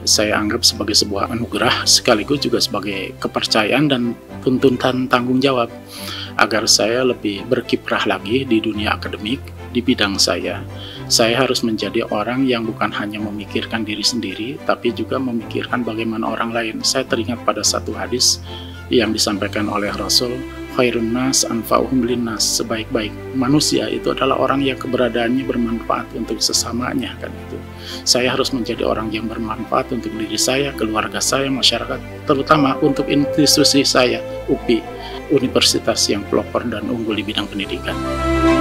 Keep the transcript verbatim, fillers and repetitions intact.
saya anggap sebagai sebuah anugerah, sekaligus juga sebagai kepercayaan dan tuntutan tanggung jawab agar saya lebih berkiprah lagi di dunia akademik, di bidang saya. Saya harus menjadi orang yang bukan hanya memikirkan diri sendiri, tapi juga memikirkan bagaimana orang lain. Saya teringat pada satu hadis yang disampaikan oleh Rasul, khairun nas anfa'uhum linnas, sebaik-baik manusia itu adalah orang yang keberadaannya bermanfaat untuk sesamanya, kan itu. Saya harus menjadi orang yang bermanfaat untuk diri saya, keluarga saya, masyarakat, terutama untuk institusi saya, U P I, universitas yang pelopor dan unggul di bidang pendidikan.